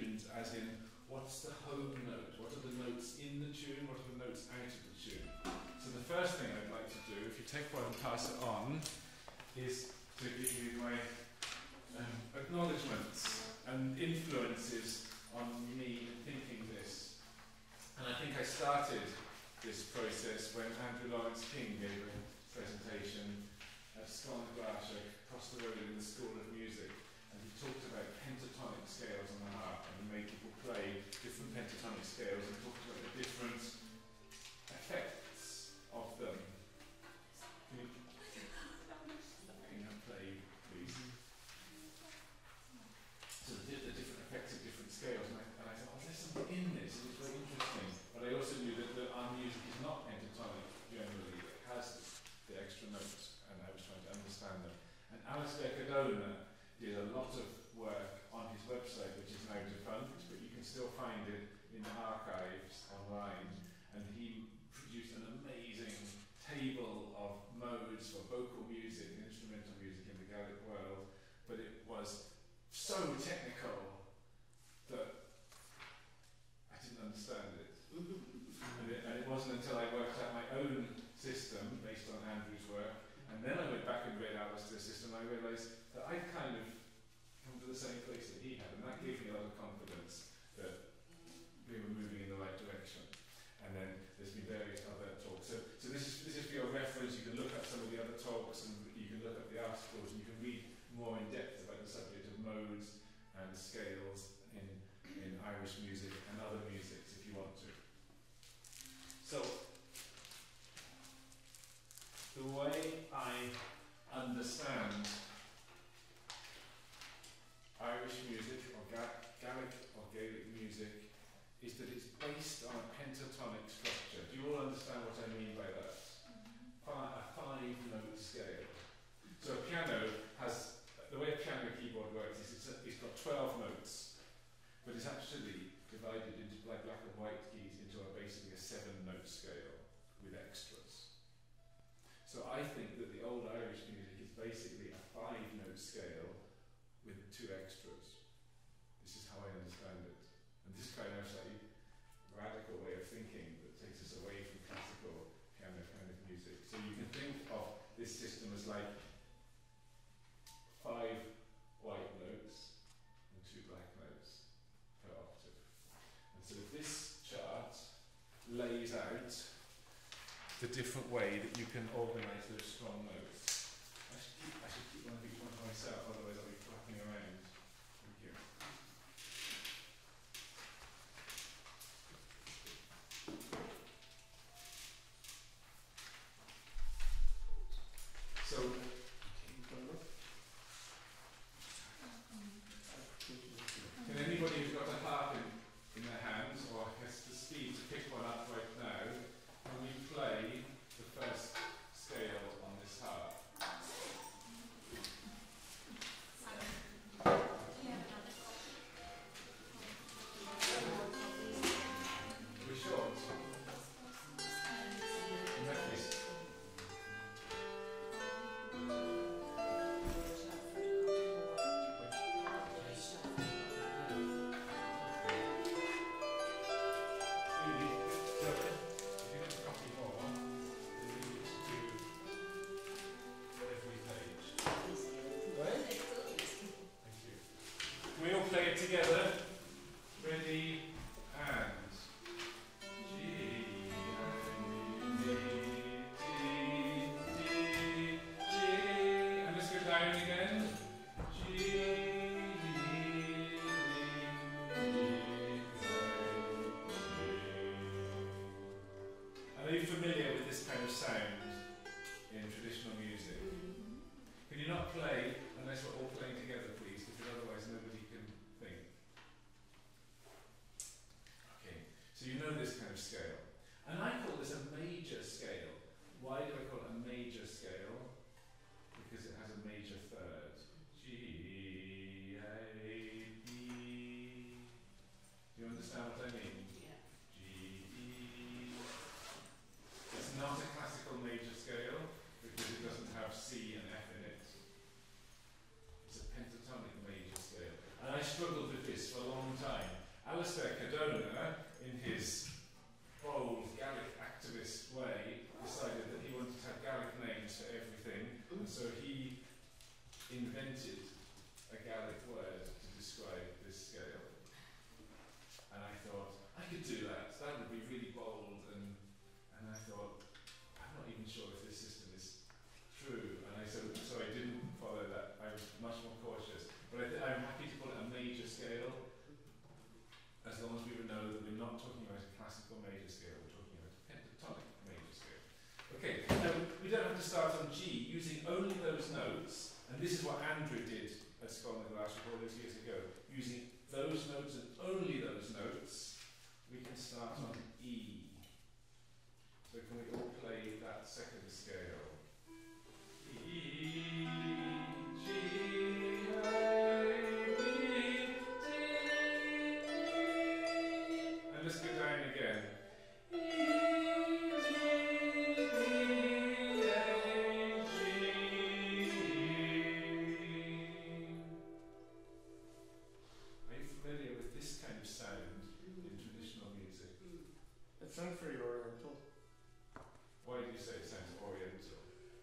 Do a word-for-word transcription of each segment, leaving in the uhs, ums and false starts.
tunes, as in what's the home note, what are the notes in the tune, what are the notes out of the tune. So the first thing I'd like to do, if you take one and pass it on, is to give you my um, acknowledgements and influences on me thinking this. And I think I started this process when Andrew Lawrence King gave a presentation at Scoil across the road in the School of Music, and he talked about pentatonic scales on the harp and made people play different pentatonic scales and talked about the different effects of them. Can you, can you play, please? So the, the different effects of different scales, and I, and I thought, oh, there's something in this, it was very interesting. But I also knew that the, our music is not pentatonic generally, it has the extra notes, and I was trying to understand them. And Alistair Cadona did a lot of work on his website, which is now defunct, but you can still find it in the archives online. And he produced an amazing table of modes for vocal music and instrumental music in the Gaelic world, but it was so technical that I didn't understand it. And it, and it wasn't until I worked out my own system based on Andrew's work, and then I went back and read Alistair's system, and I realised that I'd kind of come to the same place that he had, and that gave me a lot of confidence that we were moving in the right direction. And then there's been various other talks. So, so this is this is for your reference. You can look up some of the other talks, and you can look up the articles, and you can read more in depth about the subject of modes and scales in in Irish music and other musics if you want to. So the way I understand Irish music or Ga Gaelic or Gaelic music is that it's based on a pentatonic structure. Do you all understand what I mean by that? Five, a five-note scale. So a piano has, the way a piano keyboard works is it's, a, it's got twelve notes, but it's actually divided into like black and white keys into a basically a seven-note scale with extras. So I think that the old Irish music is basically a five-note scale with two extras. This is how I understand it. And this kind of slightly radical way of thinking that takes us away from classical piano kind of music. So you can think of this system as like five white notes and two black notes per octave. And so this chart lays out the different way that you can organise those strong notes. I should keep, I should keep one of each one for myself, otherwise I'll be flapping around. Thank you. So, can anybody who's got a harp in, in their hands or has the speed to pick one up right now, can we play the first scale on this harp? We're short. In that case. Together, ready, and G, D, D, D, G, and let's go down again. G, D, D, Are you familiar with this kind of sound in traditional music? Can you not play unless we're all playing together, please? Because otherwise nobody can think. Okay, so you know this kind of scale. And I call this a major scale. Why do I call it a major scale? Because it has a major third. G, A, B. Do you understand what I mean? Yeah. G, E. It's not a classical major scale because it doesn't have C and F in it. It's a pentatonic major scale. And I struggled with this for a long time. Alistair Cadona, in his bold Gaelic activist way, decided that he wanted to have Gaelic names for everything, and so he invented a Gaelic word to describe this scale. And I thought, I could do that. That would be really bold, and and I thought, I'm not even sure if this system is true. And I so so I didn't follow that. I was much more cautious. But I th I'm happy to call it a major scale, as long as we know that we're not talking about a classical major scale. We're talking about a pentatonic major scale. Okay. Now we don't have to start on G using only those notes. And this is what Andrew did at Scoil all those years ago. Using those notes and only those notes, we can start on E. So can we all play that second scale? E, G, A, B, D. And let's go down again. Sounds very oriental. Why do you say it sounds oriental?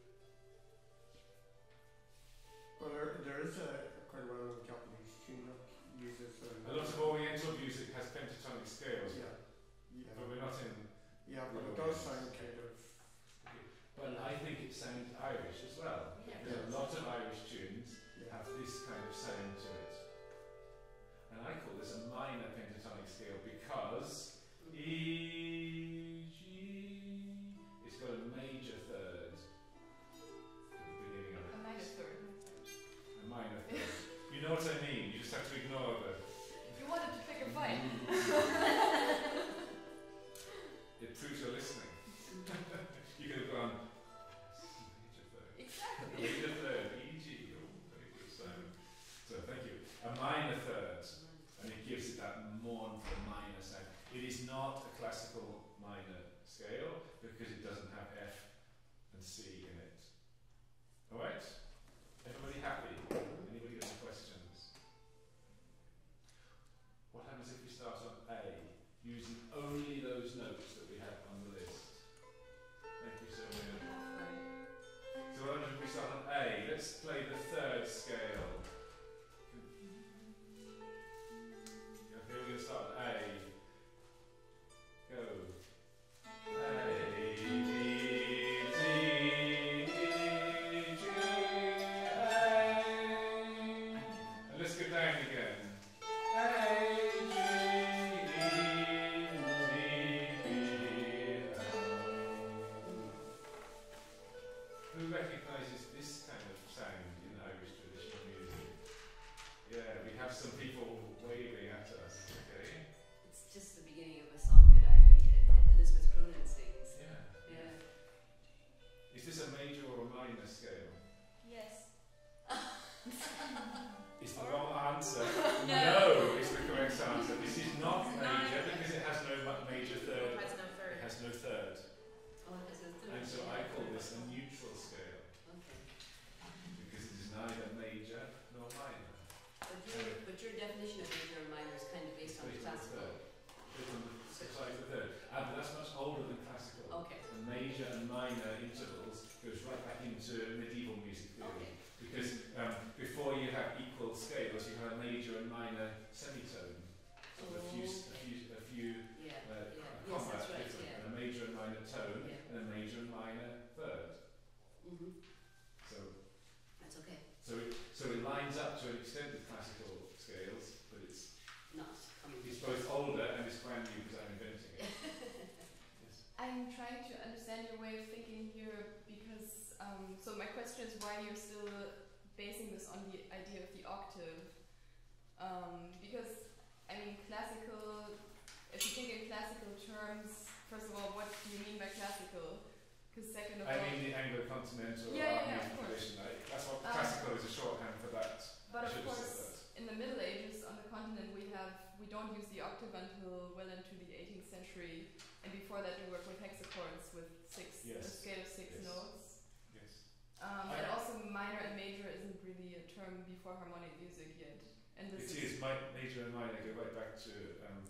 Well, there, there is a, a quite well-known Japanese tune that uses um, a lot of oriental music has pentatonic scales. Yeah, yeah. But we're not in. Yeah, but it does sound kind of. But I think it sounds Irish as well. Yeah. There's a lot of Irish tunes Yeah. have this kind of sound to it. And I call this a minor pentatonic scale because E, G, it's got a major third at the beginning of it. A minor third. A minor third. You know what I mean, you just have to ignore the... You wanted to pick a fight. It proves you're listening. You could have gone, major third. Exactly. Major third, E, G, oh, very good sound. So thank you. A minor third, and it gives it that mournful minor sound. It is not a classical minor scale because it doesn't have F and C in it. Alright? Everybody happy? Anybody got any questions? What happens if we start on A, using only those notes that we have on the list? Thank you so much. So what happens if we start on A? Let's play the third scale. Okay, we're going to start at A. Go. A, B, D, E, G, A. And let's go down again. A, G, E, D, E, L. Who recognises this kind of sound in Irish traditional music? Yeah, we have some people waving at us, okay? It's just the beginning of a song that I Elizabeth Cronin sings. Yeah. Yeah. Is this a major or a minor scale? Yes. Is the wrong answer? No. No is the correct answer. This is not It's major not. because it has no ma- major third. It has no It third. has no third. Oh, it has a third. And so I call this a neutral scale Okay. because it is neither major nor minor. But your, but your definition of major and minor is kind of based on Based on the classical. third. Based on the besides the third. Ah, but that's much older than classical. Okay. The major and minor intervals goes right back into medieval music theory. Okay. Because um, before you have equal scales, you have a major and minor semitone. So a few, a few, a few Yeah. uh, yeah. Yes, combat that's right. different, Yeah. and a major and minor tone, Yeah. and a major and minor third. Mhm. So, That's okay. so it, so it lines up to an extent with classical scales, but it's Not coming. it's both older and it's brand new because I'm inventing it. Yes. I'm trying to understand your way of thinking here because, um, so my question is why you're still basing this on the idea of the octave. Um, because, I mean, classical, if you think in classical terms, first of all, what do you mean by classical? Because second of I all, mean the Anglo-Continental Yeah, yeah, art yeah, music of course. tradition. I, that's what Um, classical is a shorthand for that. but I of should have said course, in the Middle Ages on the continent we have, we don't use the octave until well into the eighteenth century, and before that we work with hexachords with six, a Yes. scale of six Yes. notes. Yes. Um, I- and also minor and major isn't really a term before harmonic music yet. And It this is. My major and minor go right back to um,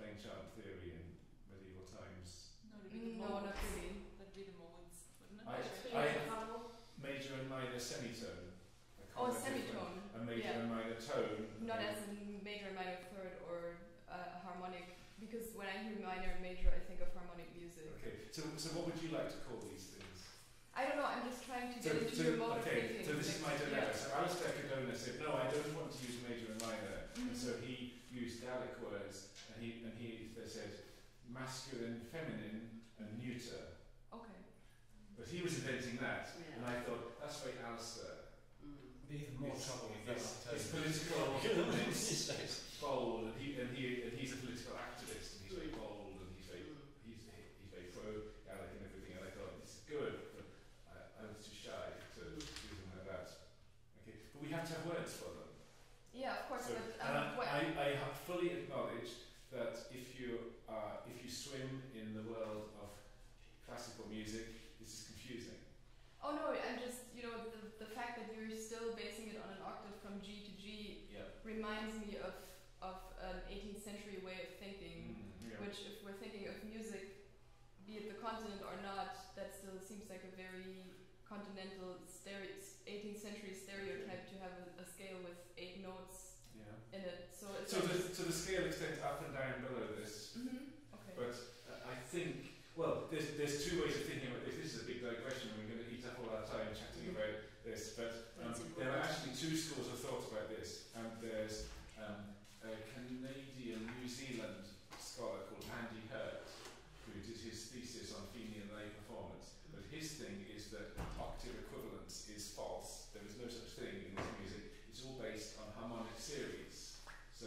plain chant theory in medieval times? No, it'd be the No, not modes. really. That'd be the modes, wouldn't it? I, Actually, I, um, major and minor semitone. I Oh, can't remember semitone. A major Yeah. and minor tone. Not um, as in major and minor third or uh, harmonic, because when I hear minor and major, I think of harmonic music. Okay, so so what would you like to call these things? I don't know. I'm just trying to So, get into so your mode of okay, thinking. so this is my Like, dilemma. yeah. So Alistair Cadona said, no, I don't want to use major and minor, and Mhm. so he used Gaelic words, and he and he they said masculine, feminine, and neuter. Okay. But he was inventing that, Yeah. and I thought that's very Alistair. Mm. Be even more It's- trouble with it's- that. it's political, it's bold, and he and he and he's a political activist, and he's very bold, and he's very Mm. he's he's very pro Gaelic and everything, and I thought this is good, but I, I was too shy to use them like that. Okay, but we have to have words for them. Yeah, of course. So, but and um, what, I, I have fully acknowledged that if you uh, if you swim in the world of classical music, this is confusing. oh no, I'm just you know the the fact that you're still basing it on an octave from G to G Yeah. reminds me of of an eighteenth century way of thinking. Mm, yeah. Which, if we're thinking of music, be it the continent or not, that still seems like a very continental stereo- eighteenth century stereotype to have a, a scale with eight notes Yeah. in it. So it's So like the so the scale extends up and down below this. Mhm. Okay. But uh, I think, well, there's, there's two ways of thinking about this. This is a big digression, and we're going to eat up all our time chatting about this. But um, That's there are important. actually two schools of thought about this. And there's um, a Canadian, New Zealand scholar called Andy Harp, who did his thesis on Fenian lay performance. But his thing is that octave equivalence is false. There is no such thing in this music. It's all based on harmonic series. So,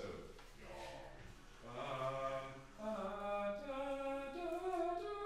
um, ah, da, da, da, da,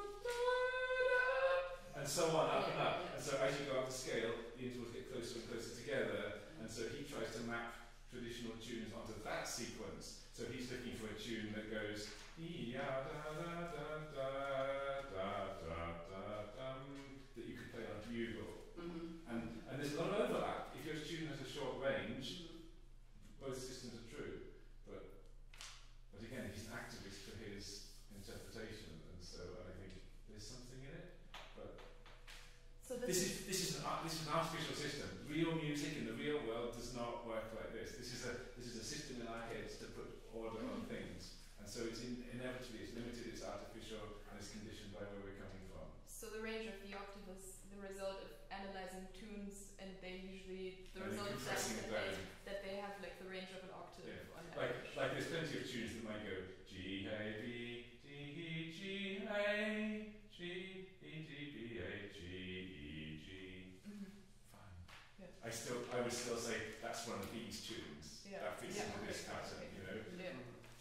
da, and so on, up and up. And so as you go up the scale, the intervals get closer and closer together. And so he tries to map traditional tunes onto that sequence. So he's looking for a tune that goes ya da da da da da da da dum, that you could play on a bugle. Mm-hmm. And and there's a lot of overlap. If your tune has a short range, Mm-hmm. both systems are true. But but again, he's an activist for his interpretation, and so I think there's something in it. But so this is this is an art, this is an artificial system. Real music in the real world does not work like this. This is a this is a system in our heads to put order on things, and so it's in, inevitably it's limited, it's artificial, and it's conditioned by where we're coming from. So the range of the octave is the result of analyzing tunes, and they usually the And result then of that is compressing it that they, down. that they have like the range of an octave Yeah. on Like average. like there's plenty of tunes that might go G A B D E G A G E D B A G E G. Mhm. Fine. Yeah. I still I would still say that's one of these tunes. Yeah. That fits Yeah, into this okay, pattern, okay. you know. Yeah.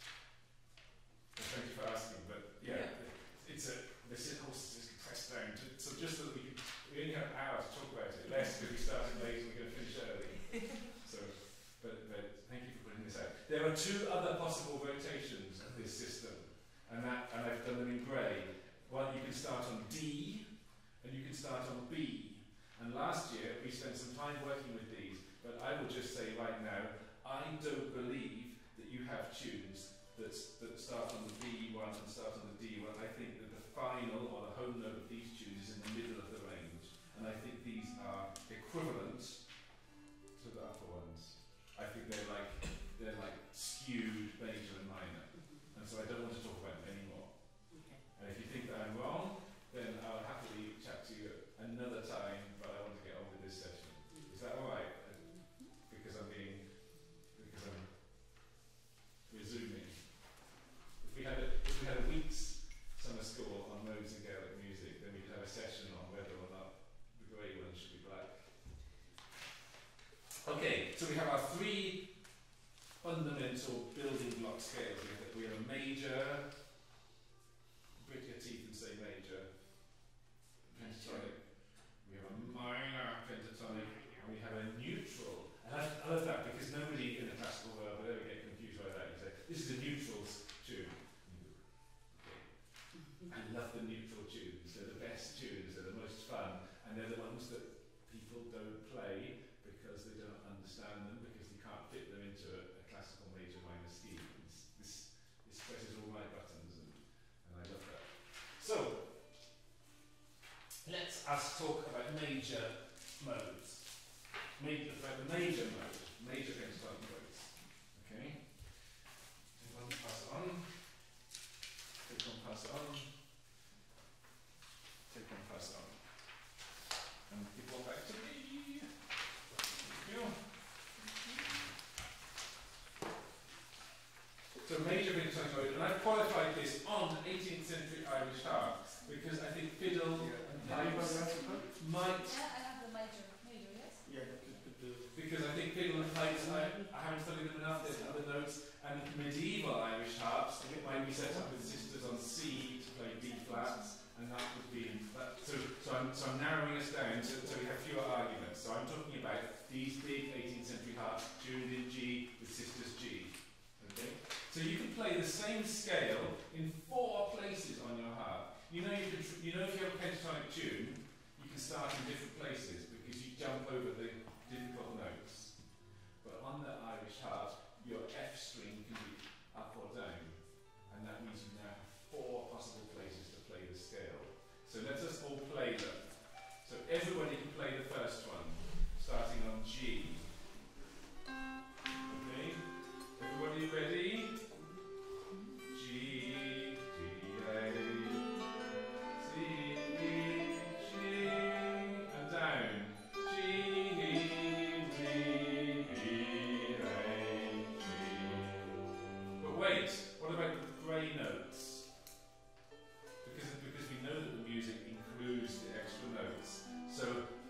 Well, thank you for asking, but yeah, Yeah. it's a this is also just compressed down to, so just so that we can, we only have an hour to talk about it, less because we started late and we're going to finish early. So, but but thank you for putting this out. There are two other possible rotations of this system, and that and I've done them in grey. One, you can start on D, and you can start on B. And last year we spent some time working with these, but I will just say right now, I don't believe that you have tunes that that start on the B one and start on the D one. I think that the final or the home note of these tunes is in the middle of the range, and I think these are equivalent to the upper ones. I think they're like they're like skewed major and minor, and so I don't want to talk about them anymore. Okay. And if you think that I'm wrong, then I'll happily chat to you another time. But I want to get on with this session. Is that all right? Because I'm being because I'm resuming. If we had a if we had a week's summer school on modes in Gaelic music, then we could have a session on whether or not the grey one should be black. Okay, so we have our three fundamental building block scales. We have, we have a major, grit your teeth and say major, pentatonic. We have a minor pentatonic, and we have a neutral. And I, I love that because nobody in the classical world would ever get confused by that. You say, this is a neutrals tune. Okay. I love the neutral tunes. They're the best tunes. They're the most fun, and they're the ones that people don't play because they don't understand them, because you can't fit them into a, a classical major minor scheme. This, this, this stresses all major modes. Major, the major mode, major pentatonic modes. Okay? Take one, pass it on. Take one, pass it on. Take one, pass it on. And give one back to me. There you go. So major pentatonic mode, and I've qualified this on eighteenth century Irish harp because I think fiddle Yeah. and Anybody pipes else have that? might, Yeah, I have the major, major, yes. Yeah, the, the, the, because I think fiddle and pipes, I, I haven't studied them enough, there's other notes, and medieval Irish harps might be set up with sisters on C to play B flats, and that would be, that, so, so, I'm, so I'm narrowing us down so, so we have fewer arguments. So I'm talking about these big eighteenth century harps tuned in G with sisters G. Okay? So you can play the same scale in four places on your harp. You know, you, can tr you know if you have a pentatonic tune, you can start in different places because you jump over the difficult notes. But on the Irish harp, your F string can be up or down, and that means you now have four possible places to play the scale. So let us all play them. So everybody can play the first one, starting on G. Okay? Everybody ready? G, G, A, C, E, G, and down. G, D, E, A, G. But wait, what about the grey notes? Because, because we know that the music includes the extra notes. So,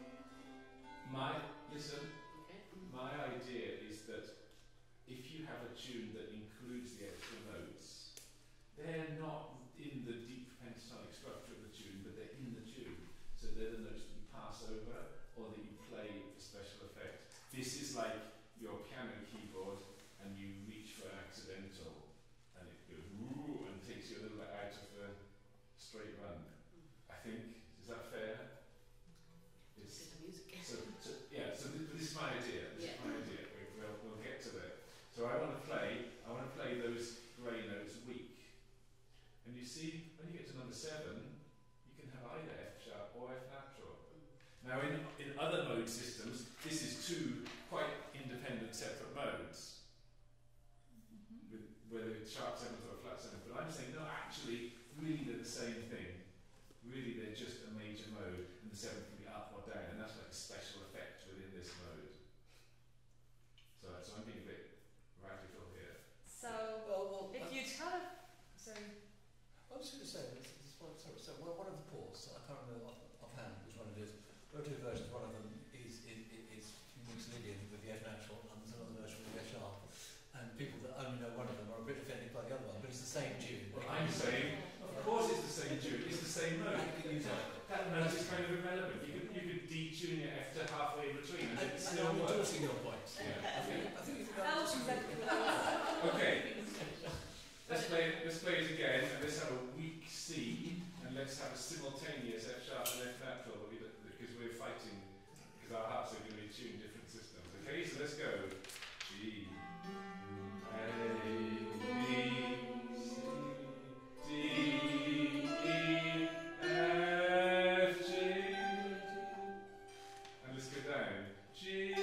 my, listen, Okay. my idea is that if you have a tune that includes the extra notes, they're not in the deep pentatonic structure of the tune, but they're in the tune. So they're the notes that you pass over or that you play for special effect. This is like your piano keyboard and you reach for an accidental and it goes woo and takes you a little bit out of the straight run. I think, is that fair? It's It's, just music. so, so yeah, so this, this is my idea. This Yeah. is my idea. We, we'll, we'll get to that. So I want to play. I want to play those grey notes weak. And you see, when you get to number seven, you can have either F sharp or F natural. Now, in in other mode systems, this is two quite independent, separate modes, with whether it's sharp seventh or a flat seventh. But I'm saying no, actually, really they're the same thing. Really, they're just a major mode, and the seventh can be up or down, and that's like a special effect within this mode. So, so I'm being a bit radical here. So, Well, well, if uh, you kind of, sorry, I was going to say, this, this one, sorry, so one one of the pools, I can't remember off, offhand which one it is. There are two versions. One of them is is, is Lydian with the F natural, and there's another version with the F sharp. And people that only know one of them are a bit offended by the other one, but it's the same tune. Well, I'm saying, of course, it's the same tune. It's the same mode. That note is kind of irrelevant. You could you could detune your F to halfway in between, and And, it and still I'm works. endorsing your point. Yeah. I think, I think you can that was exactly what I was. Okay. Let's play it. Let's play it again, and let's have a weak C, and let's have a simultaneous F sharp and F natural, but we don't- because we're fighting, because our harps are going to be tuned different systems. Okay, so let's go. G, A, B, C, D, E, F, G, and let's go down. G,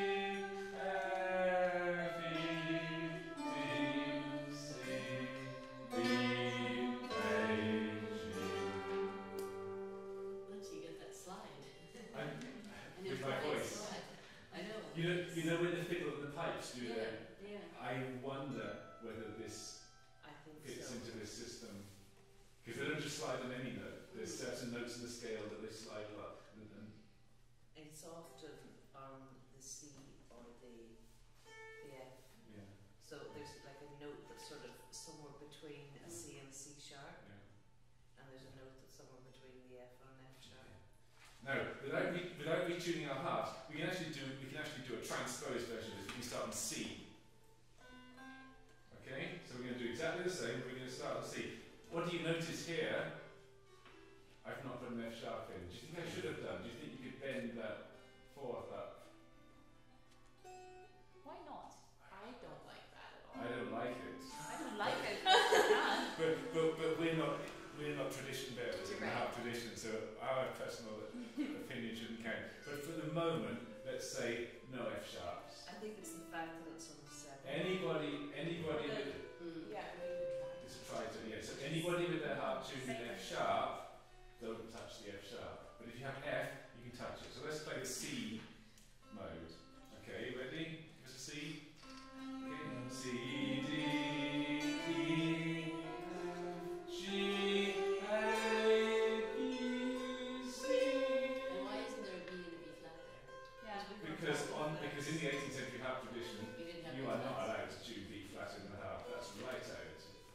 F, E, D, C, B, A, G. Once you get that slide. I'm, And with it's my right voice. slide. I know. You know, you know when the fiddle and the pipes do Yeah, that. yeah. I wonder whether this I think fits so. into this system because they don't just slide on any note. There's certain notes in the scale that they slide a lot. And, and It's often on the C or the the F. yeah, So there's like a note that's sort of somewhere between a C and a C sharp, yeah. and there's a note that's somewhere between the F and an F sharp. Now, without re without retuning our harps, we can actually do we can actually do a transposed version of this. We can start on C. Okay, so we're going to do exactly the same. We're going to start on C. What do you notice here? I've not put an F sharp in. Do you think I should have done? Do you think you could bend that fourth up? Why not? I don't like that at all. I don't like it. I don't like it. I But but but we're not we're not tradition bearers in the Right. harp tradition. so our personal opinion shouldn't count. But for the moment, let's say no F sharps. I think it's the fact that it's on the seven. Anybody, anybody with Mm. Yeah, we it's a tritone, yeah. So anybody with their harp tuned in F sharp, don't touch the F sharp. But if you have F, you can touch it. So let's play the C mode. Okay, ready? Give us a C. Okay. C, D, E, F, G, A, B, C. And why isn't there a B and a B flat there? Yeah. Because on because in the eighteenth century harp tradition, You didn't have you B are not flats. allowed to tune B flat in the harp. That's right out.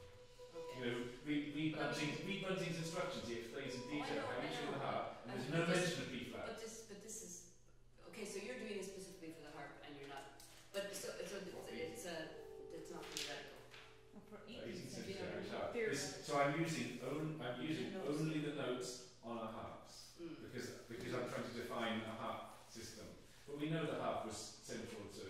You Okay. know, read, read But I mean- Bunting's, read Bunting's instructions. He explains in Oh, I detail know, how you I tune know. the harp, and I there's mean, no but this- mention of B flat. But this, but this is okay. So you're doing it specifically for the harp, and you're not. But so, so it's, it's a, it's not theoretical. For eighteenth eighteenth century century. Irish harp. Very This- So I'm using on, I'm using Notes. only the notes on our harps Mm. because because I'm trying to define a harp system. But we know the harp was central to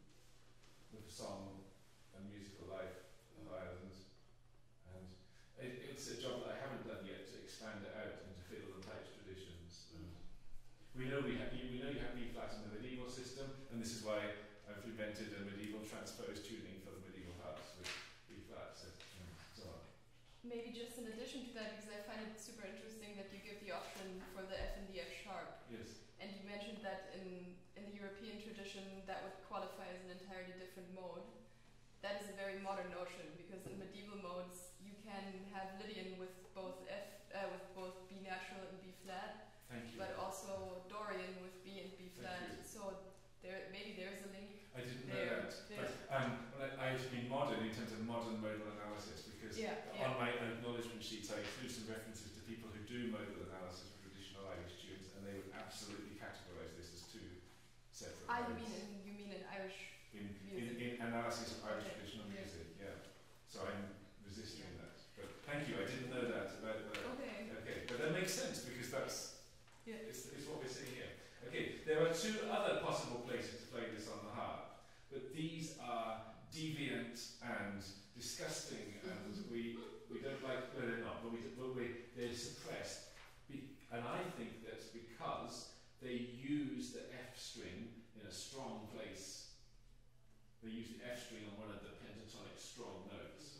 the song and musical life of Ireland, and it, it's a job that I haven't done yet to expand it out into fiddle and pipes traditions. And we know we have we know you have B flat in the medieval system, and this is why I've invented a medieval transposed tuning for the medieval harps with B flat. So, um, so on. Maybe just in addition to that, because I find it super interesting that you give the option for the F and the F sharp. Yes. And you mentioned that in, in the European tradition that would qualify as an entirely different mode. That is a very modern notion because in medieval modes you can have Lydian with both F uh, with both B natural and B flat, Thank you. but also Dorian with B and B Thank flat. you. So there maybe there's a link. I didn't know There, that. there. But um, when I, I've been modern in terms of modern modal analysis because Yeah, on yeah. my acknowledgement sheets I threw some references to people who do modal analysis for traditional Irish tunes, and they would absolutely categorise this as two separate Ah, you modes. mean in you mean in Irish? in, in, music. in analysis of Irish Okay. traditional Yeah. music, yeah. So I'm resisting that. But thank you, I didn't know that about that. Okay. Okay, but that makes sense because that's Yeah. it's, it's what we're seeing here. Okay, there are two other possible places to play this on the harp, but these are deviant and disgusting, and we we don't like. No, they're not. But we but we they're suppressed, Be, and I think that's because they use the F string in a strong place. They use the F string on one of the pentatonic strong notes.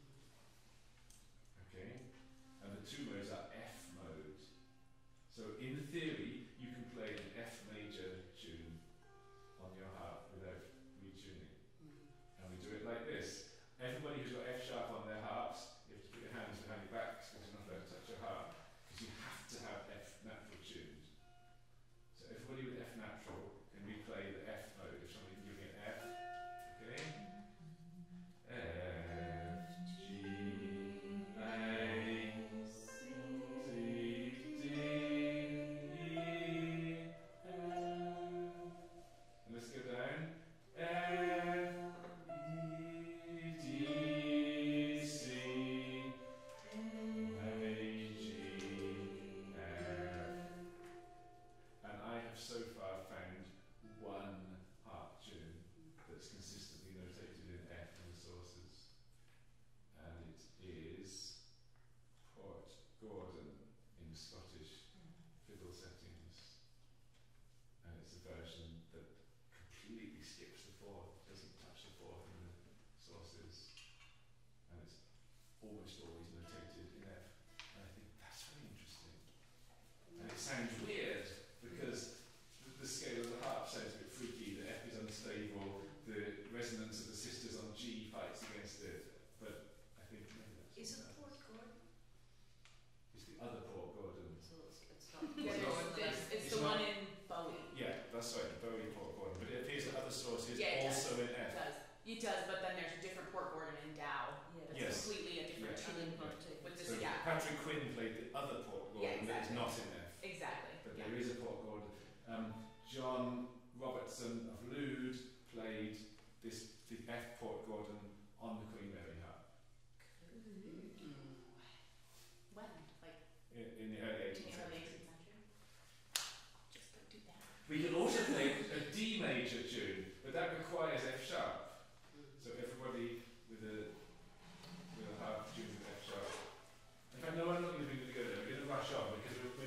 Okay, and the two modes are F modes. So in theory, you can play an F major tune on your harp without retuning. And we do it like this. Everybody who's got F sharp on their harps, you have to put your hands behind your backs because you're not allowed to touch your harp, because you have to have F natural tuned. So everybody with F natural can replay the F mode if somebody can give me an F. Okay? F, G, A, C, D, E, F. And let's go down. F, E, D, C, A, G, F. And I have so far found one harp tune that's consistently notated in F in the sources, and it is Port Gordon in Scottish fiddle settings, and it's a version that completely skips the fourth, doesn't touch the fourth in the sources, and it's almost always notated in F, and I think that's very interesting. And it sounds weird because the, the scale of the harp sounds a bit freaky, the F is unstable, the resonance of the sisters on G fights against it, but I think maybe that's Is it what Port Gordon? it's the other Port Gordon. So it's, it's not. Yeah, It's not- it's, it's, it's it's the not- one in Bowie. Yeah, that's right, the Bowie Port Gordon, but it appears that other sources Yeah, it does. also in It F. does. It does, but then there's a different Port Gordon in Dow. Yeah. That's Yes. completely a different Yeah. tune. Tuning hunting. With So this, yeah, Patrick Quinn played the other Port Gordon Yeah, that is exactly. not in F. exactly. But Yeah. there is a Port Gordon. Um, John Robertson of Lude played this the F Port Gordon on the Queen Mary harp When? Like in, in the early in eighteenth the early century. eighteenth century? Just don't do that. We can also play a D major tune, but that requires F sharp. So everybody with a with a harp tune with F sharp. In fact, no, I'm not going to be able to go there. We're going to rush on because we're,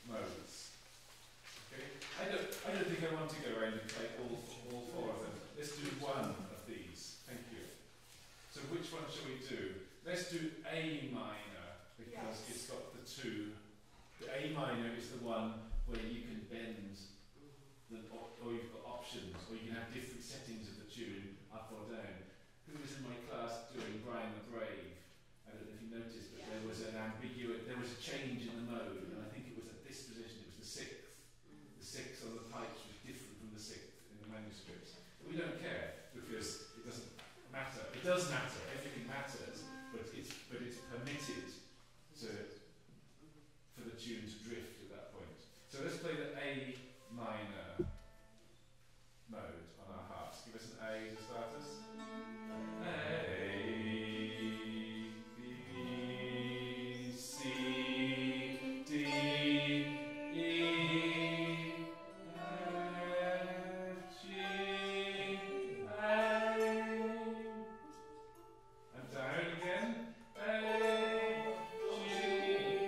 modes. Okay? I don't, I don't think I want to go around and play all, all four of them. Let's do one of these. Thank you. So which one shall we do? Let's do A minor, because Yes. it's got the two. The A minor is the one where you can bend, the, or, or you've got options, or you can have different settings of the tune, up or down. Who was in my class doing Brian the Brave? I don't know if you noticed, but Yeah. there was an ambiguous, there was a change in the mode, and I think it was at this position, it was the sixth. The sixth on the pipes was different from the sixth in the manuscripts. But we don't care, because it doesn't matter. It does matter, everything matters, but it's, but it's permitted to, for the tune to drift at that point. So let's play the A minor mode on our harps. Give us an A to start us. A, B, C, D, E, F, G, A. And down again. A, G,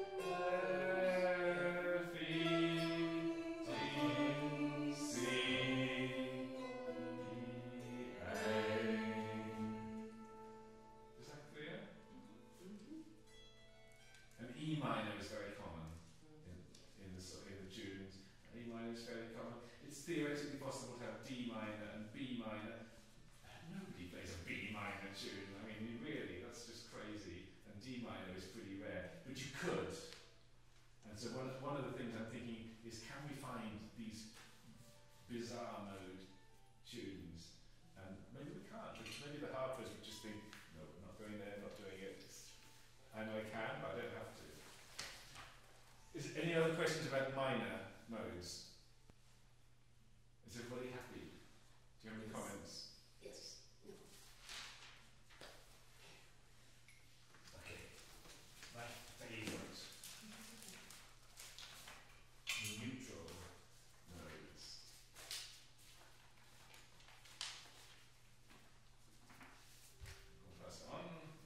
F, E, D, C, E, A. Is that clear? And E minor is very common in, in, the, so- in the tunes. E minor is very common. It's theoretically possible to have D minor and B minor. Nobody plays a B minor tune. I mean, really, that's just crazy. And D minor is pretty rare. But you could. And so one, one of the things I'm thinking is, can we find these bizarre mode tunes? And maybe we can't, because maybe the harpers would just think, no, we're not going there, not doing it. I know I can, but I don't have to. Is any other questions about minor modes? Is everybody happy? Do you have any Yes. comments? Yes. No. Okay. My favourite. Neutral modes. We'll press on.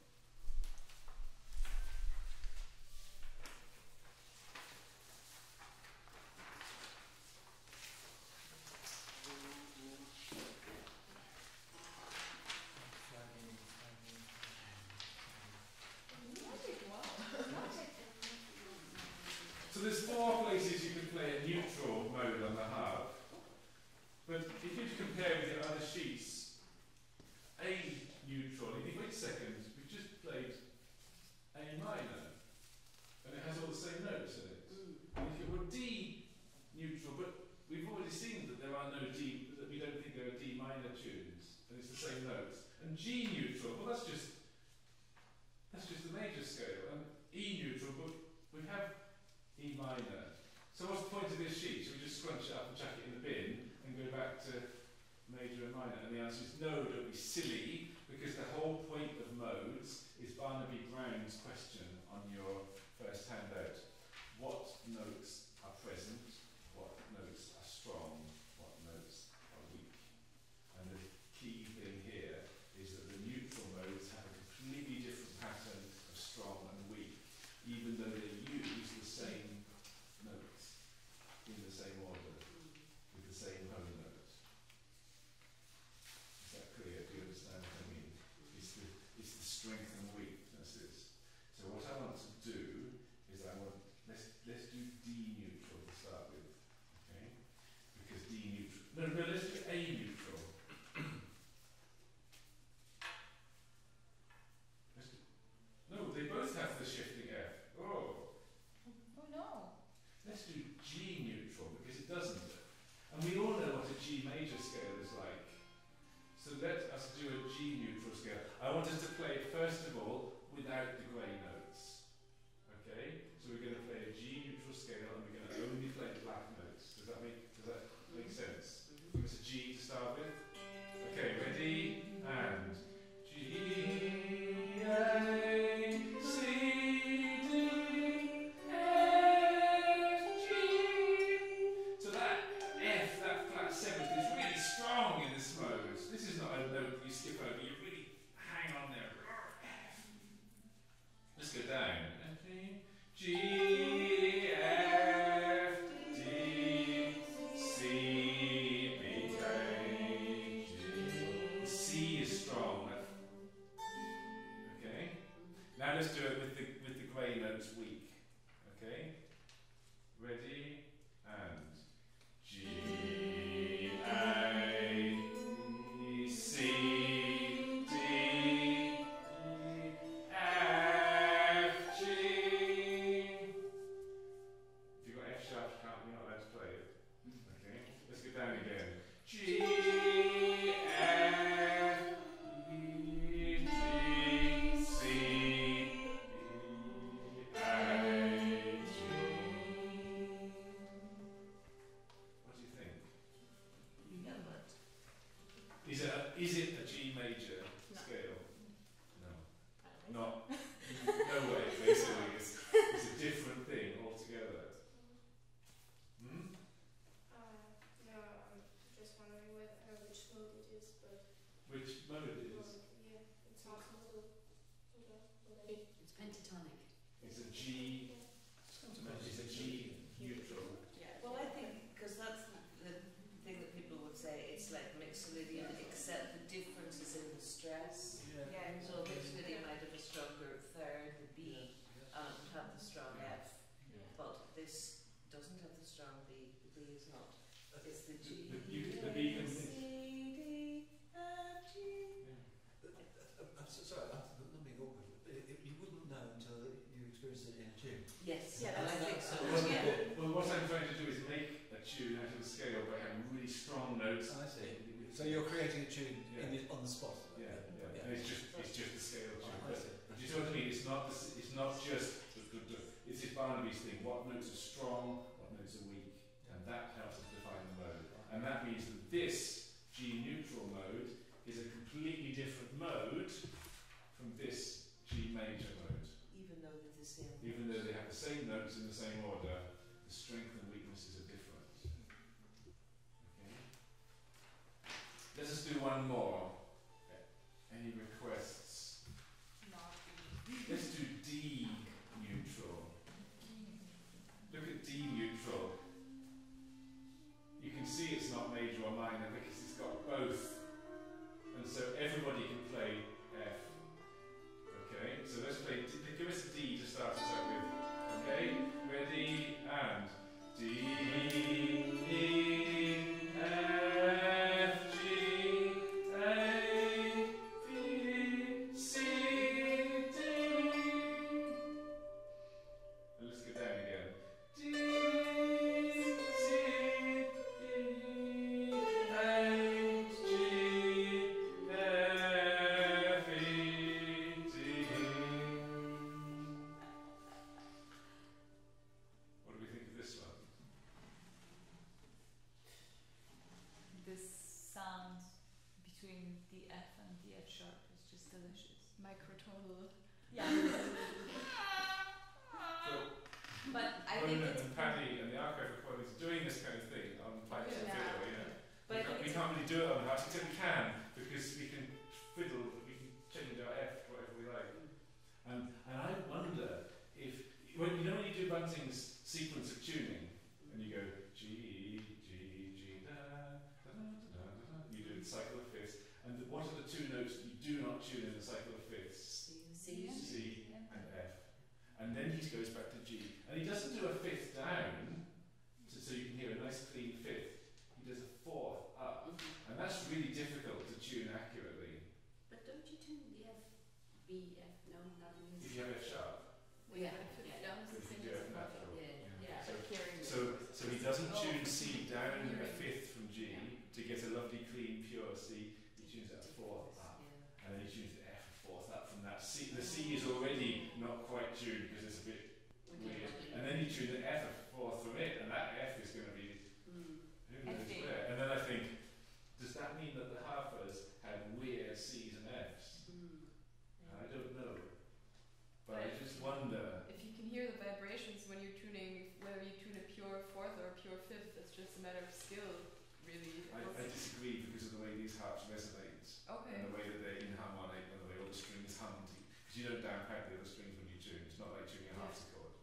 So there's four places you can play a neutral mode on the harp. But if you compare with your other sheets, A neutral, you think, wait a second, we've just played A minor, and it has all the same notes in it. And if it were D neutral, but we've already seen that there are no D, that we don't think there are D minor tunes, and it's the same notes. And G neutral, well that's just, that's just the major scale. And E neutral, but we have E minor. So what's the point of this sheet? Should we just scrunch it up and chuck it in the bin and go back to major and minor? And the answer is no, don't be silly, because the whole point of modes is Barnaby Brown's question on your first handout. What notes are present? What notes are strong? What notes are weak? And the key thing here is that the neutral modes have a completely different pattern of strong and weak, even though they use the same notes in the same order, with the same home note. Is that clear? Do you understand what I mean? It's the, it's the strength and weaknesses. So which mode it is. It's pentatonic. It's a G. It's a G neutral. Yeah. Well, I think because that's the thing that people would say. It's like mixolydian, except the difference is in the stress. Yeah. Yeah. So mixolydian might have a stronger third, the B, and it would have the strong F. But this doesn't have the strong B. The B is not. It's the G. The, you, the B can. C, D, F, G. Uh, I'm so sorry, I'm not being awkward, but it, it, you wouldn't know until you experience it in a tune. Yes. Yeah, I that's- think so. Well, Yeah. well, what I'm trying to do is make a tune out of the scale by having really strong notes. I see. So you're creating a tune Yeah. in the, on the spot. Yeah, yeah. Yeah. And it's just it's just the scale tune. I But, see. but you see what I mean? It's not the, s- it's not just the, the, the, it's this Barnaby's thing. What notes are strong? What notes are weak? And that helps us define the mode. And that means that this G neutral mode is a completely different mode from this G major mode. Even though they're the same. Even though they have the same notes in the same order, the strength and weaknesses are different. Okay. Let us do one more. Any requests? Not Let's do D neutral. Look at D neutral. You can see it's not major or minor because it's got both. And so everybody can play F. Okay, so let's play D. Give us a D to start us out with. Okay, ready and D, E, F, G, A, B, C, D. And let's go down again. D, C, E, H, G, F, E, D. What do we think of this one? This sound between the F and the F sharp is just delicious. microtonal. Yeah. So, But I Ronan think it's and Paddy and the archive recordings are doing this kind of thing on pipes and Yeah. fiddle, you know. But we, I can't, think we it's can't really do it on the harp, except we can, because we can fiddle, we can change our F, whatever we like. And, and I wonder if, when, you know when you do Bunting's sequence of tuning, and you go G, G, G, da, da, da, da, da, da, you do the cycle of fifths, and the, what are the two notes that you do not tune in the cycle of fifths? C, Yeah. C and F. And then he goes back to G. And he doesn't do a fifth down, so, so you can hear a nice clean fifth. He does a fourth up. And that's really difficult to tune accurately. But don't you tune the F, B, F? No, not in If this. you have F sharp, we Yeah, have it fit yeah. down as but the if you same do as F the natural. Yeah, yeah. So, But hearing so, so he doesn't Oh. tune C down a Hearing. fifth from G to get a lovely clean pure C. He tunes it a fourth up. Yeah. And then he tunes the F a fourth up from that C. The C is already not quite tuned because it's a bit weird. And then you tune the F a fourth from it, and that F is going to be Mm. who knows F-B. where. And then I think, does that mean that the harpers had weird C's and F's? Mm. I don't know, but I just wonder. If you can hear the vibrations when you're tuning, whether you tune a pure fourth or a pure fifth, it's just a matter of skill, really. I, I disagree because of the way these harps resonate Okay. and the way that they're inharmonic and the way all the strings hum. Because you don't downpad the other strings when you tune. It's not like tuning a Yeah. harpsichord.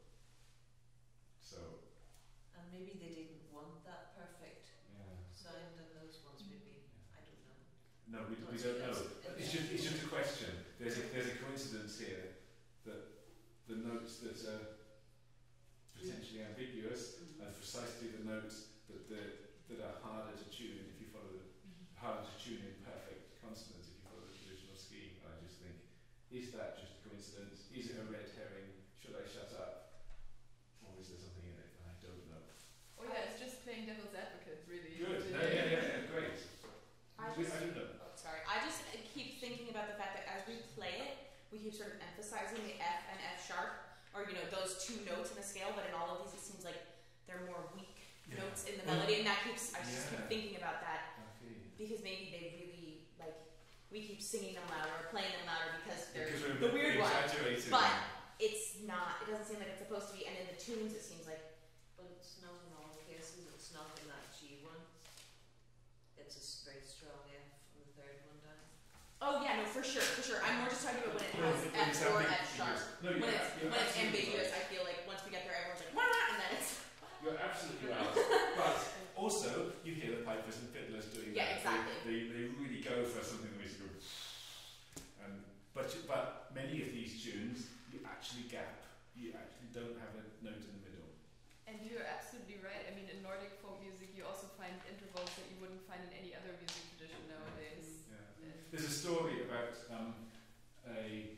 So And maybe they didn't want that perfect yeah. sound, and those ones maybe, I don't know. No, we, we That's- don't know. that's- It's just, it's just a question. There's a, there's a coincidence here that the notes that are potentially ambiguous Mm. are precisely the notes that, the, that are harder to tune if you follow the, harder to tune in perfect consonants if you follow the traditional scheme. And I just think, is that just a coincidence? Is it a red herring? Should I shut up? Or is there something in it? And I don't know. Oh yeah, it's just playing devil's advocate, really. Good. To- No, yeah, yeah, yeah, great. I We- just, I don't know. oh, sorry. I just keep thinking about the fact that as we play it, we keep sort of emphasizing the F and F sharp, or you know, those two notes in the scale. But in all of these, it seems like they're more weak Yeah. notes in the Well, melody, and that keeps. I just yeah. keep thinking about that Okay. because maybe they really like we keep singing them louder or playing them louder because they're Because we're the weird one. exaggerating. But it's not. It doesn't seem like it's supposed to be. And in the tunes, it seems like But it's not in all cases, it's not in that G one. It's a s- very strong F from the third one down. Oh yeah, no, for sure, for sure. I'm more just talking about when it No, has when F it's or ambiguous. F sharp. No, When you're, it's you're when it's absolutely ambiguous, right. I feel like once we get there, everyone's like, "Wah!" and then it's You're absolutely right. But also, you hear the pipers and fiddlers doing Yeah, that. exactly. They, they, they really go for something that makes you go. And, but, you- but many of these tunes, you actually gap. You actually don't have a note in the middle. And you're absolutely right. I mean, in Nordic folk music, you also find intervals that you wouldn't find in any other music tradition nowadays. Yeah. Uh, There's a story about um, a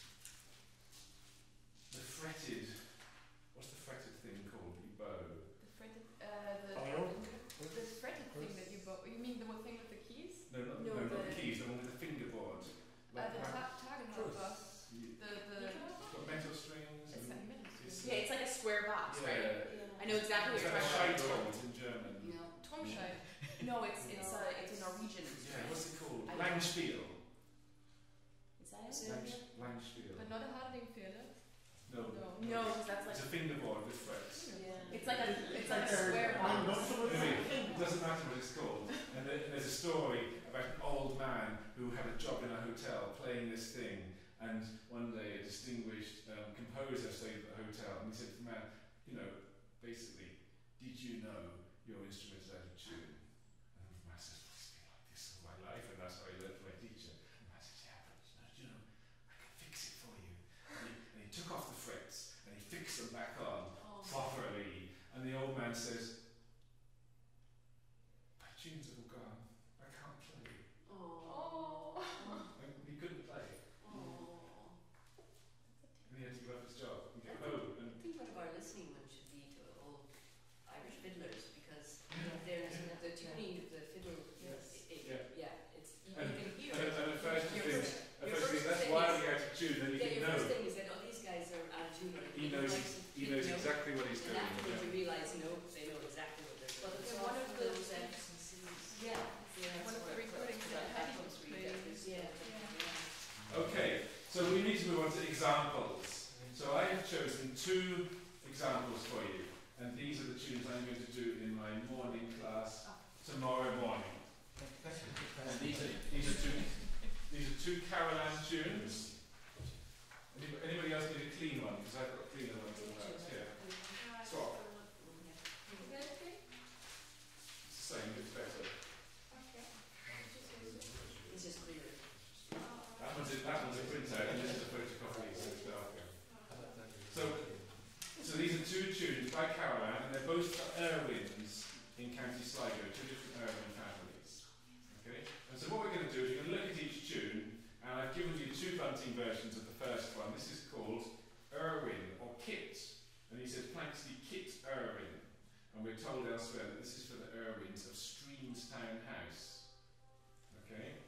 the fretted. What's the fretted thing called? You bow. the fretted, uh, the, Viol? the fretted thing that you bow. You mean the one thing with the keys? No, not, No, no, not the the- keys. The one with the fingerboard. Uh, the like ta- Tagenharper. you- The the. got metal strings. It's and like middle it's, school. yeah, it's like a square box, right? yeah. I know exactly what It's you're like a talking about. Scheidrond in German. No. Tromscheit. No, it's it's No, a it's a it's- Norwegian Yeah, instrument. what's it called? I don't- Langspiel. Is that it? Lang- Langspiel. But not a Hardingfehler. No. No. No, because that's It's like a fingerboard with frets. Yeah. it's like a it's like a Like a- square I'm box. not so much- Anyway, it doesn't matter what it's called. And there, there's a story about an old man who had a job in a hotel playing this thing. And one day a distinguished um, composer stayed at the hotel and he said to the man, you know, basically, did you know your instrument is out of tune? And the man says, well, it's been like this all my life and that's how I learned from my teacher. And the man says, yeah, but no, you know, I can fix it for you. And he, and he took off the frets and he fixed them back on Oh. properly. And the old man says, my tunes have all gone. I can't play. Oh. And he couldn't play. Oh. And he had to give up his job and go home. And I think one of our listening ones should be to all Irish fiddlers because there's the tuning of the fiddle. Yes. It, it, Yeah. yeah. It's you, And- you can hear and, it. and at first you Your think, first- at your first you think first that's thing wildly is- out of tune, then you Yeah, think your no. first thing is that oh these guys are out of tune. or He they knows, like to he tweak knows notes. exactly what he's And doing. afterwards Yeah. you realise no, they know exactly what they're Well, doing. it's Yeah, one one of of those the- F's and C's. Yeah. Yeah, One of the recordings that that Hattie happens was really playing. good. Yeah. Yeah. Okay, so we need to move on to examples. So I have chosen two examples for you, and these are the tunes I'm going to do in my morning class tomorrow morning. And these are these are two these are two Carolan tunes. Anybody, anybody else need a clean one? Because I've got cleaner ones in the house here. Swap. It's the same, but it's better. It's just clear. That one's a, that one's a printout, and this is a photocopy, so it's darker. So, so these are two tunes by Carolan, and they're both Irwins in County Sligo, two different Irwin families. Okay? And so what we're going to do is we're going to look at each tune, and I've given you two bunting versions of the first one. This is called Irwin, or Kit. And he says, Planksty Kit Irwin. And we're told elsewhere that this is for the Irwins of Streamstown House. Okay?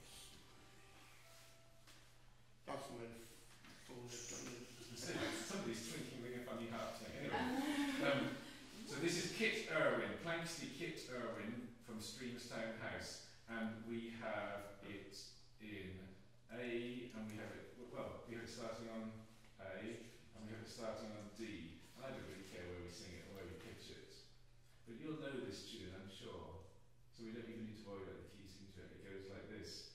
That's my phone is done. Somebody's twinkling a funny harp thing. Anyway, um, so this is Kit Irwin, Planksty Kit Irwin from Streamstown House, and we have it in A, and we have it, well, we have it starting on A, and we have it starting on D, and I don't really care where we sing it or where we pitch it, but you'll know this tune, I'm sure, so we don't even need to worry about the key signature. It goes like this.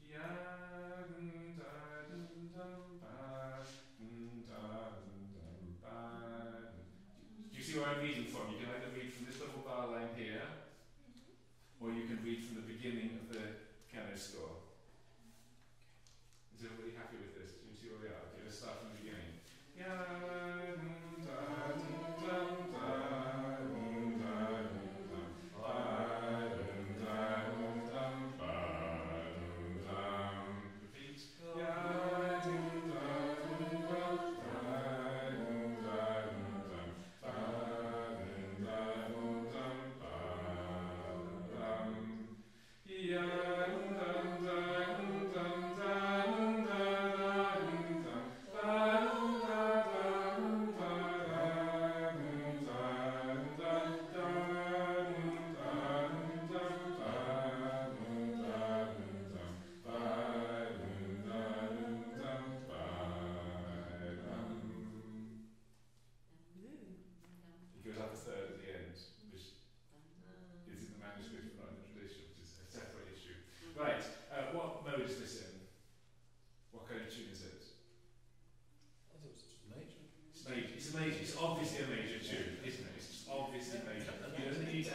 Do you see where I'm reading from? You can either read from this little bar line here, or you can read from the beginning of the piano score. Is everybody happy with this? Do you see where we are? Okay, let's start from the beginning. Repeat.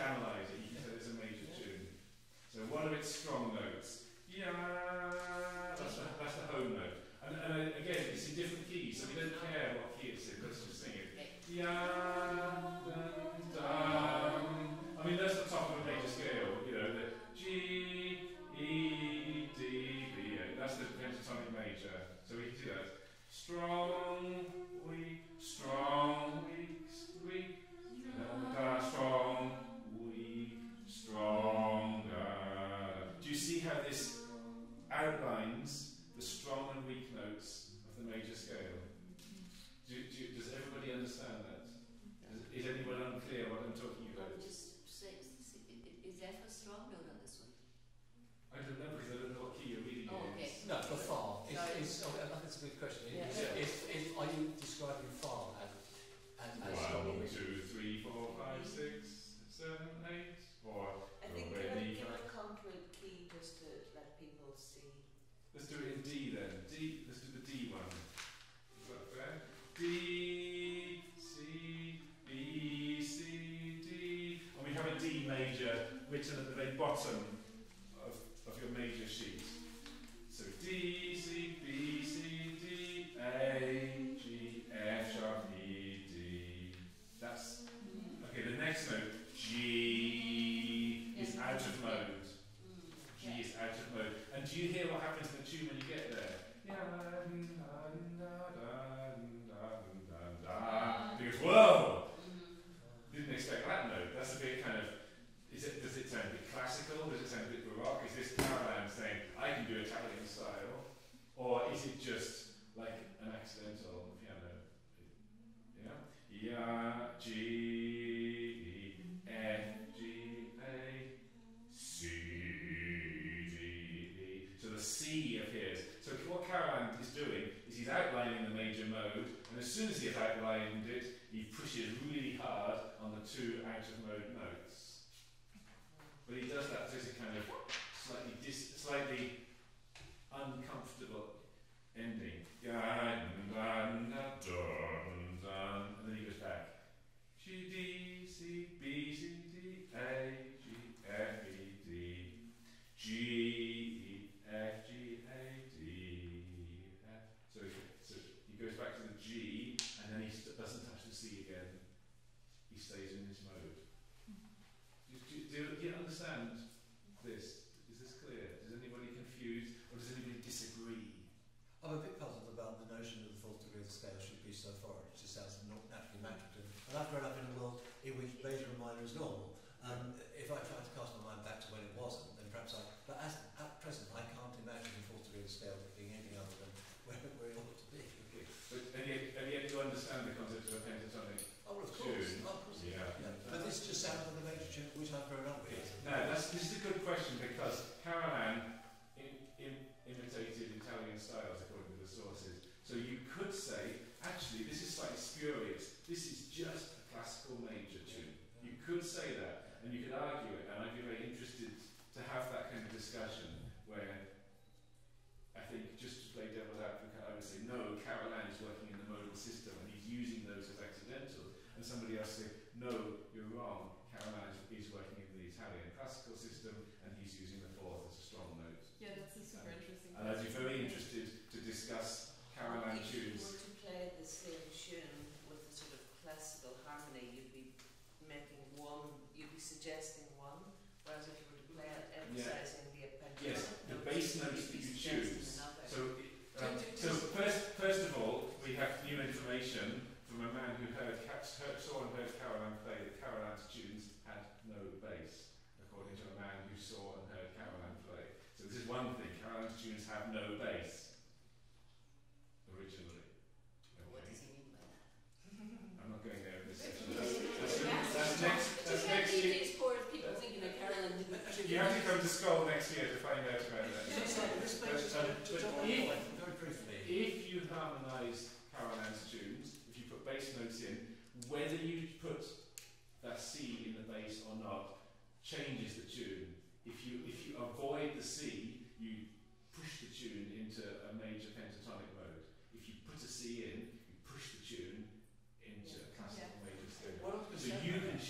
analyse it, you can say it's a major tune. So one of its strong notes, yeah, that's the, that's the home note. And, and uh, again, it's in different keys, so we don't care what key it's in, let's just sing it. Yeah, dun, dun. I mean, that's the top of a major scale, you know, the G, E, D, B, A. That's the pentatonic major. So we can do that. Strong, weak, strong, weak, weak, uh, strong, weak, stronger. Do you see how this outlines the strong and weak notes of the major scale? Do, do, does everybody understand that? Is, is anyone unclear what I'm talking about? Just say, is F a strong note on this one? I don't know because I don't know what key you're reading Oh, it okay. is. No, for far. It's, Sorry. it's, oh, I think it's a good question. Yeah. Is, is, is, are you describing far as, as, as strong? One, two, three, four, five, six, seven, eight, or I think or give maybe a, give five. a concrete key just to let people see. Let's do it in D then. D. Let's do the D one. Is that fair? D, C, B, C, D, and we have a D major written at the very bottom of of your major sheet. So D, C, B, C, D, A, G, F sharp, E, D. That's okay. The next note, G, is out of mode. G is out of mode. And do you hear what happens in the tune when you get there? Because whoa! Didn't expect that note. That's a bit kind of. Is it? Does it sound a bit classical? Does it sound a bit baroque? Is this Caroline saying I can do Italian style, or is it just like an accidental on the piano? Yeah. Yeah. G, E, F, G, A, C, D, E. So the C appears. So what Caroline is doing is he's outlining the major mode, and as soon as he has outlined it, he pushes really hard on the two out of mode notes. But he does that so it's a kind of slightly dis slightly uncomfortable ending. Dun, dun, dun, dun, dun, and then he goes back. G, D, C, B, C, D, A, G, F, E, D, G, E, F, G, A, D, F. So, so he goes back to the G, and then he st doesn't touch the C again. He stays in this mode. Do, do, do, do you understand this? Is this clear? Is anybody confused, or does anybody disagree? I'm a bit puzzled about the notion that the fourth degree of the scale should be so foreign. It just sounds not naturally matric. And I've grown up in a world in which major and minor is normal. Um, if I tried to cast my mind back to when it wasn't, then perhaps I. But as at present, I can't imagine the fourth degree of the scale being anything other than where, where it ought to be. Okay. But and yet, and yet you understand the concept of a pentatonic. Oh, of course. Tune. Oh, of course. Yeah. Yeah. But this just sounds like the major tune which I've grown up with. Now, that's, this is a good question because Carolan in, in, imitated Italian styles according to the sources. So you could say, actually, this is slightly spurious. This is just a classical major tune. You could say that, and you could argue it, and I'd be very interested to have that kind of discussion where I think, just to play devil's advocate, I would say, no, Carolan is working in the modal system and he's using those as accidental. And somebody else say, no, you're wrong. Carolan is, is working in the Italian classical system and he's using the fourth as a strong note. Yeah, that's a super interesting. And I'd be very interested to discuss Carolan If tunes. you were to play the same tune with a sort of classical harmony, you'd be making one, you'd be suggesting one, whereas if you were to play it emphasising the pentatonic Yes, the bass notes that you choose. another. So, um, so first, first of all, we have new information from a man who heard, heard saw and heard Carolan play that Carolan's tunes had no bass, according to a man who saw and heard Carolan play. So this is one thing, Carolan's tunes have no bass, originally. What Okay. does he mean by that? I'm not going there in this section. That's, that's, that's, that's next, that's You can't next leave year. things for people thinking that Carolyn didn't. You have to come to Scoil next year to find out about that. So this But, makes um, to but John if- point very briefly. If you harmonise Carolan's tunes, if you put bass notes in, whether you put that C in the bass or not changes the tune. If you if you avoid the C, you push the tune into a major pentatonic mode. If you put a C in, you push the tune into a classical major scale. What I was So gonna say you about can that-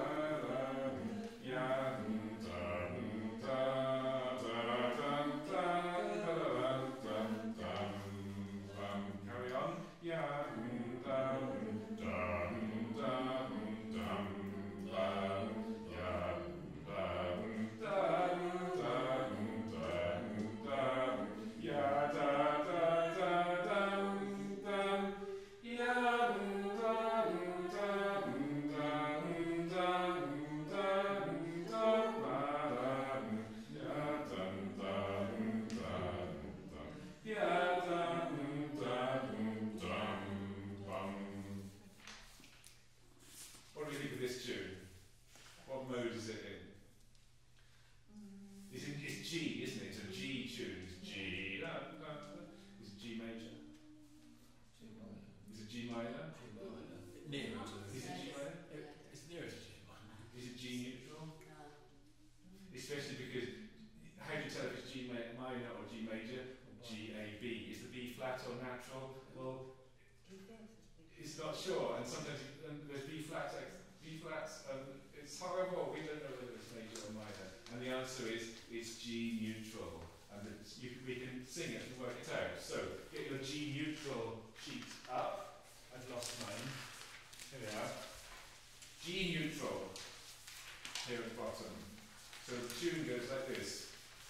it's not sure, and sometimes you, and there's B flats, B flats, and it's horrible. We don't know whether it's major or minor. And the answer is it's G neutral, and it's, you, we can sing it and work it out. So get your G neutral sheet up. I've lost mine. Here we are. G neutral here at the bottom. So the tune goes like this: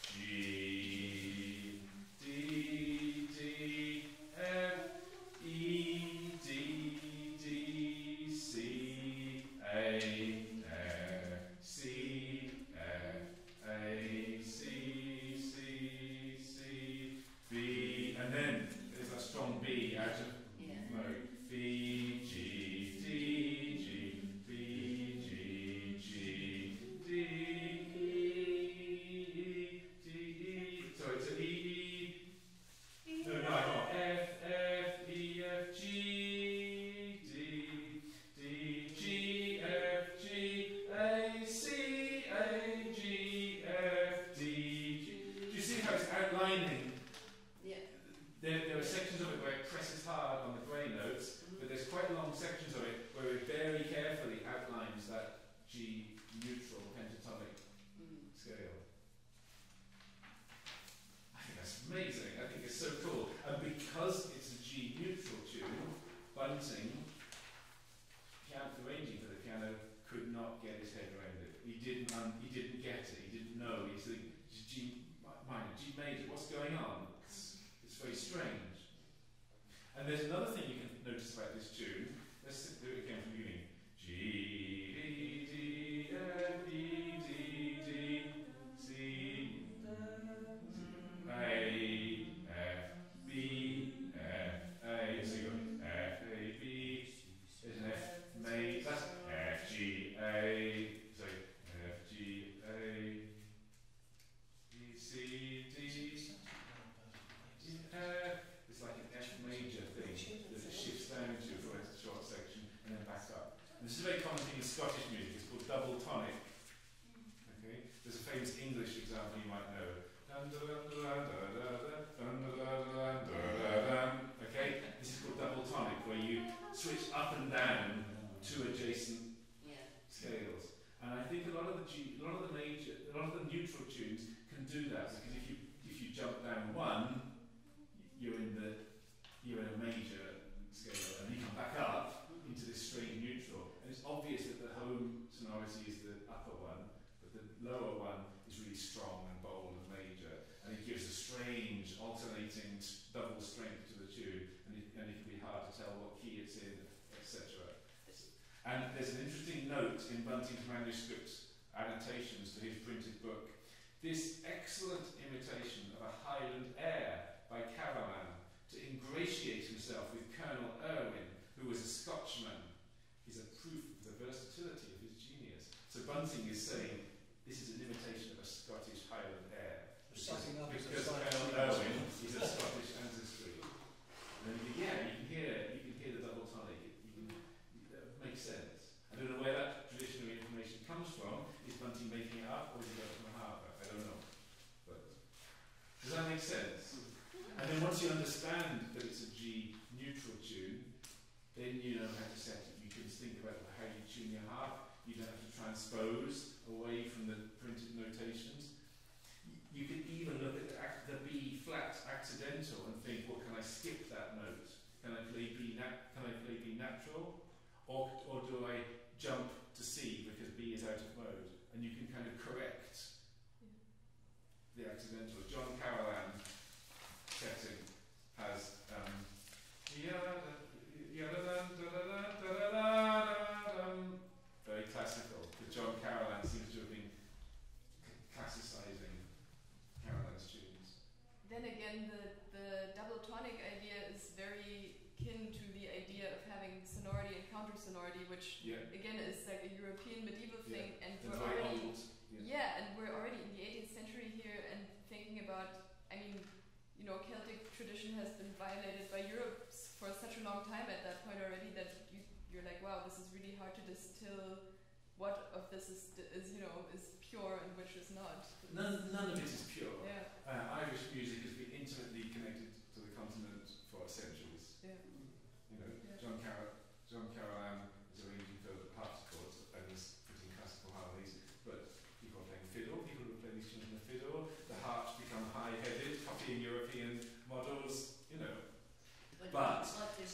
G, D, D, F, E, D, D, C, A, F, C, F, A, C, C, C, B, and then there's a strong B out of Yeah. mode. B, G, D, G, B, G, G, D, E, D, E. So it's an E, E. No, no, I got F, F, E, F, G, D, D, G, F, G, A, C, A, G, F, D, G. Do you see how it's outlining? Yeah. There, there are sections of it where it presses hard on the grey notes, but there's quite long sections of it where it very carefully outlines that G neutral pentatonic Mm. scale. I think that's amazing. I think it's so cool. And because it's a G neutral tune, Bunting, piano arranging for the piano, could not get his head around it. He didn't. Um, he didn't get it. He didn't know. He's thinking G minor, G major. What's going on? It's, it's very strange. And there's another thing you can notice about this tune. Let's do it again from the beginning. G, D, D, F, E, D, D, C, A, F, B, F, A. So you got F, A, B. There's an F major. That's F, G, A. So F, G, A, B, C, D, F. It's like an F major thing that it shifts down to for a short section and then back up. And this is a very common thing in Scottish music. It's called double tonic. Okay, there's a famous English example you might know. Okay, this is called double tonic, where you switch up and down two adjacent Yeah. scales. And I think a lot of the G, a lot of the major, a lot of the neutral tunes can do that, because if you if you jump down one, you're in the you're in a major scale, and you come back up into this strange neutral. And it's obvious that the home sonority is the upper one, but the lower one is really strong and bold and major, and it gives a strange alternating double strength to the tune, and it, and it can be hard to tell what key it's in, et cetera. And there's an interesting note in Bunting's manuscript annotations to his printed book. This excellent imitation of a Highland air by Carolan to ingratiate himself with Colonel Irwin, who was a Scotchman, is a proof of the versatility of his genius. So Bunting is saying this is an imitation of a Scottish Highland air. Sucking up as a Because Scottish Colonel ancestry. Irwin is a Scottish ancestry. And then you can, yeah, you can hear you can hear the double tonic. You can, it makes sense. I don't know where that traditional information comes from. Is Bunting making it up, or is it got it from Harp? I don't know. But does that make sense? And then once you understand that it's a G neutral tune, then you know how to set it. You can think about how you tune your harp. You don't have to transpose away from the printed notations. You can even look at the, act, the B flat accidental and think, well, can I skip that note? Can I play B nat? Can I play B natural, or or do I jump to C because B is out of mode? And you can kind of correct the accidental. John Carolan setting has um, very classical. Because John Carolan seems to have been classicizing Carolan's tunes. Then again, the, the double tonic idea is very kin to the idea of having sonority and counter sonority, which Yeah. again is like a European medieval Yeah. thing, and It's we're very already old. Yeah. yeah, and we're already in the eighteenth century here, and thinking about, I mean, you know, Celtic tradition has been violated by Europe s- for such a long time at that point already that you, you're like, wow, this is really hard to distill. What of this is, is you know, is pure and which is not. None, none of it is pure. Yeah, Uh, Irish music has been intimately connected to the continent for centuries. yeah. You know, Yeah. John Car-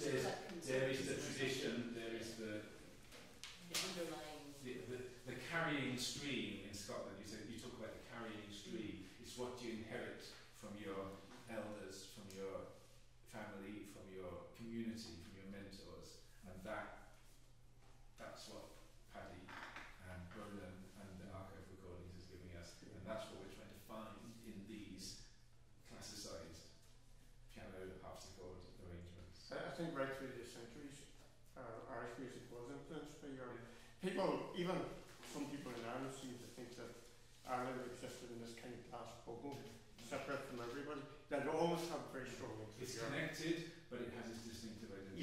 there's, that there is the conservatism or tradition, something. there is the, The underlying. the, the, the carrying stream in Scotland. You said you talk about the carrying stream. It's what you inherit from your elders, from your family, from your community, from your mentors, and that that's what Paddy and Roland and the archive recordings is giving us, and that's what we're trying to find in these classicized piano harpsichord arrangements. I, I think right through the centuries, uh, Irish music was influenced by Europe. People, even some people in Ireland, seem to think that Ireland existed in this kind of glass bubble, separate from everybody. That always have very strong links with It's Europe. connected, but it has its distinctive identity.